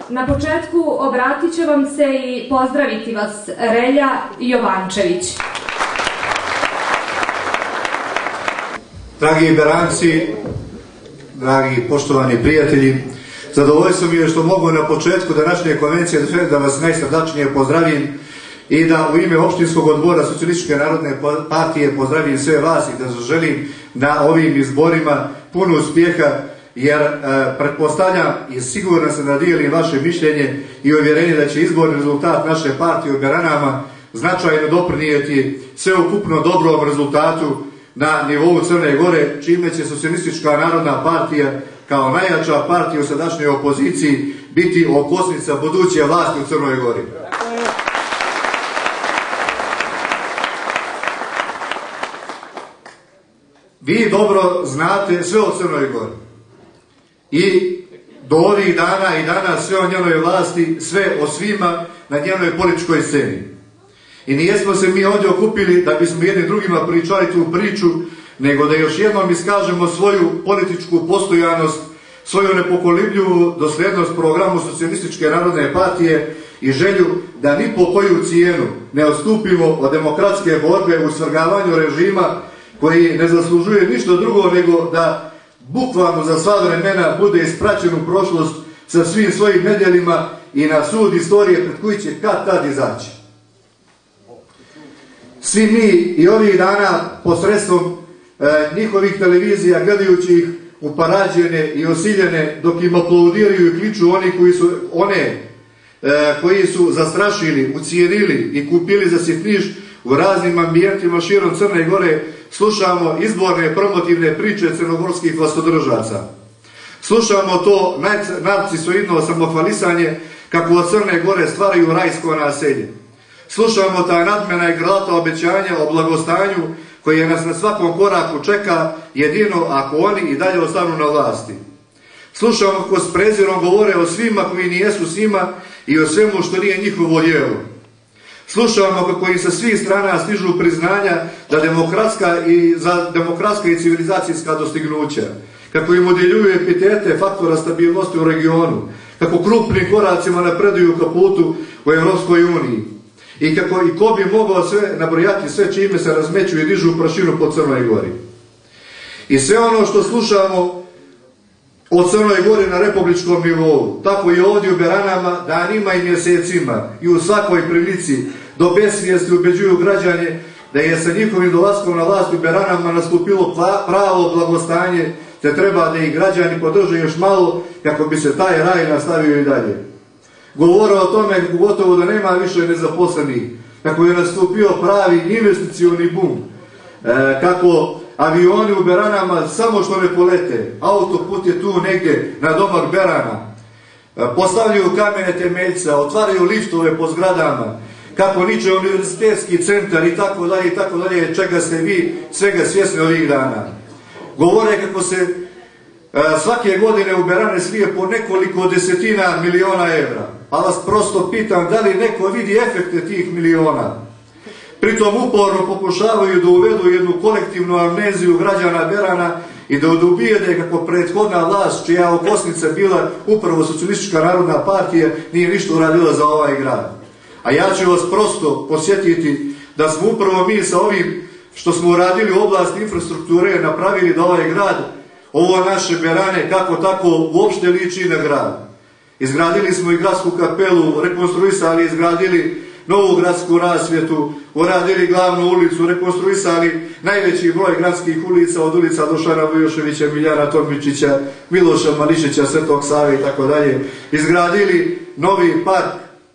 Na početku obratit će vam se i pozdraviti vas Relja Jovančević. Dragi Beranci, dragi poštovani prijatelji, zadovoljstvo mi je što mogu na početku današnje konvencije da vas najsrdačnije pozdravim i da u ime Opštinskog odbora Socijalističke narodne partije pozdravim sve vas i da želim na ovim izborima puno uspjeha, jer pretpostavljam i sigurno sam da dijelim vaše mišljenje i uvjerenje da će izborni rezultat naše partije u Beranama značajno doprinijeti sveukupno dobrom rezultatu na nivou Crne Gore, čime će Socijalistička narodna partija kao najjača partija u sadašnjoj opoziciji biti okosnica buduće vlasti u Crnoj Gori. Vi dobro znate sve o Crnoj Gori i do ovih dana i danas sve o njenoj vlasti, sve o svima na njenoj političkoj sceni. I nijesmo se mi ovdje okupili da bismo jedni drugima pričali tu priču, nego da još jednom iskažemo svoju političku postojanost, svoju nepokolebljivu dosljednost programu Socijalističke narodne partije i želju da ni po koju cijenu ne odstupimo od demokratske borbe u svrgavanju režima koji ne zaslužuje ništa drugo nego da bukvalno za sva vremena bude ispraćen u prošlost sa svim svojim nedjelima i na sud istorije pred koji će kad tad izaći. Svi mi i ovih dana posredstvom njihovih televizija gledajući ih uparađene i osiljene dok im aplaudiraju i kliču koji su zastrašili, ucijenili i kupili za sitniš u raznim ambijentima širom Crne Gore, slušamo izborne promotivne priče crnogorskih vlastodržaca. Slušamo to narcisoidno samohvalisanje kako od Crne Gore stvaraju rajsko naselje. Slušamo ta nadmena i grlata obećanja o blagostanju koje nas na svakom koraku čeka jedino ako oni i dalje ostanu na vlasti. Slušamo kako s prezirom govore o svima koji nijesu s njima i o svemu što nije njihovo djelo. Slušamo kako im sa svih strana stižu priznanja za demokratska i civilizacijska dostignuća, kako im udjeljuju epitete faktora stabilnosti u regionu, kako krupnim koracima napreduju ka putu u Evropskoj uniji i ko bi mogao sve nabrojati sve čime se razmeću i dižu prašinu po Crnoj Gori. I sve ono što slušamo o Crnoj Gori na republičkom nivou, tako i ovdje u Beranama, danima i mjesecima i u svakoj prilici do besvijesti ubeđuju građane da je sa njihovim dolaskom na vlast u Beranama nastupilo pravo blagostanje, te treba da ih građani podrže još malo kako bi se taj raj nastavio i dalje. Govore o tome gotovo da nema više nezaposlenih, kako je nastupio pravi investicioni bum, kako avioni u Beranama samo što ne polete, autoput je tu negdje na domak Berana, postavljaju kamene temeljce, otvaraju liftove po zgradama, kako niče univerzitetski centar i tako dalje, čega ste vi svega svjesni ovih dana. Govore kako se svake godine u Berane slije po nekoliko desetina miliona evra, a vas prosto pitam da li neko vidi efekte tih miliona. Pritom uporno pokušavaju da uvedu jednu kolektivnu amneziju građana Berana i da ubijede kako prethodna vlast, čija okosnica bila upravo Socijalistička narodna partija, nije ništa uradila za ovaj grad. A ja ću vas prosto posjetiti da smo upravo mi sa ovim što smo uradili u oblasti infrastrukture napravili da ovaj grad, ovo naše Berane, kako tako uopšte liči na grad. Izgradili smo i gradsku kapelu, rekonstruisali, izgradili novu gradsku rasvjetu, uradili glavnu ulicu, rekonstruisali najveći broj gradskih ulica, od ulica Dušana Vujoševića, Miljana Tombičića, Miloša Mališića, Svetog Save i tako dalje. Izgradili novi park.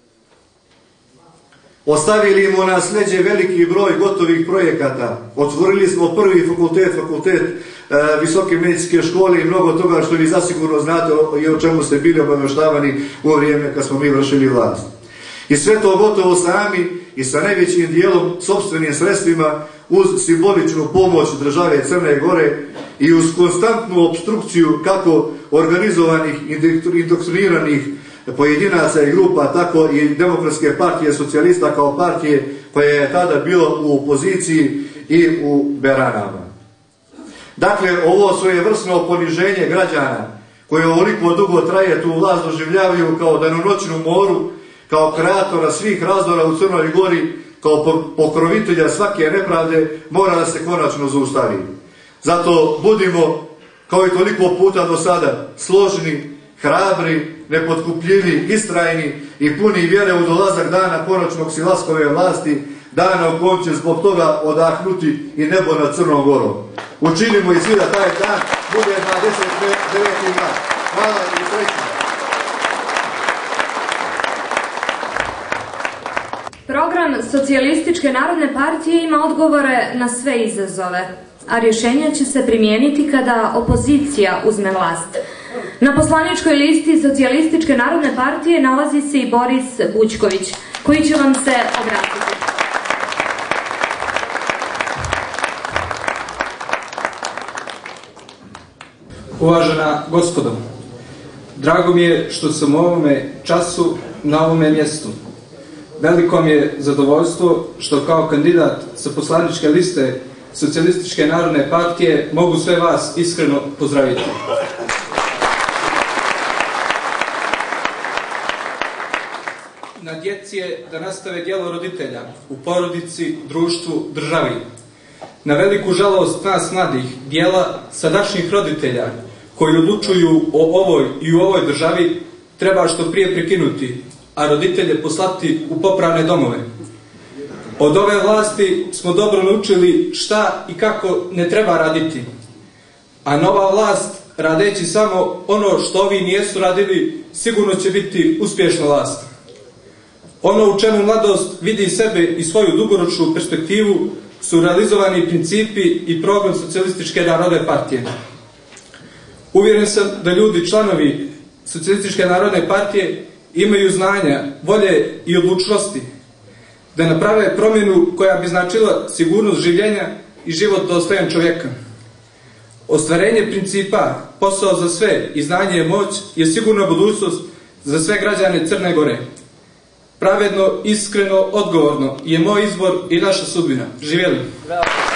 Ostavili im u nasljeđe veliki broj gotovih projekata. Otvorili smo prvi fakultet Visoke medicinske škole i mnogo toga što vi zasigurno znate i o čemu ste bili obavještavani u vrijeme kad smo mi vršili vlast. I sve to gotovo sami i sa najvećim dijelom sopstvenim sredstvima uz simboličnu pomoć države Crne Gore i uz konstantnu opstrukciju kako organizovanih, indoktriniranih pojedinaca i grupa, tako i Demokratske partije socijalista kao partije koja je tada bila u opoziciji i u Beranama. Dakle, ovo svojevrsno poniženje građana koji ovoliko dugo traje tu vlast doživljavaju kao danonoćnu moru, kao kreatora svih razdora u Crnoj Gori, kao pokrovitelja svake nepravde, mora da se konačno zaustavi. Zato budimo, kao i toliko puta do sada, složni, hrabri, nepotkupljivi, istrajni i puni vjere u dolazak dana konačnog silaskove vlasti, dana u kojem će zbog toga odahnuti i nebo nad Crnom Gorom. Učinimo i svi da taj dan bude 29. mart. Hvala i srećno. Program Socijalističke narodne partije ima odgovore na sve izazove, a rješenja će se primijeniti kada opozicija uzme vlast. Na poslaničkoj listi Socijalističke narodne partije nalazi se i Boris Bućković, koji će vam se obratiti. Uvažena gospodo, drago mi je što sam u ovome času na ovome mjestu. Veliko mi je zadovoljstvo što kao kandidat sa poslaničke liste Socijalističke narodne partije mogu sve vas iskreno pozdraviti. Na djeci je da nastave djelo roditelja u porodici, društvu, državi. Na veliku žalost nas mladih, dijela sadašnjih roditelja koji odlučuju o ovoj i u ovoj državi treba što prije prekinuti, a roditelje poslati u popravne domove. Od ove vlasti smo dobro naučili šta i kako ne treba raditi, a nova vlast, radeći samo ono što ovi nijesu radili, sigurno će biti uspješna vlast. Ono u čemu mladost vidi sebe i svoju dugoročnu perspektivu su realizovani principi i program Socijalističke narodne partije. Uvjeren sam da ljudi, članovi Socijalističke narodne partije, imaju znanja, volje i odlučnosti da naprave promjenu koja bi značila sigurnost življenja i život dostojan čovjeka. Ostvarenje principa, posao za sve i znanje je moć je sigurna budućnost za sve građane Crne Gore. Pravedno, iskreno, odgovorno je moj izbor i naša sudbina. Živjeli!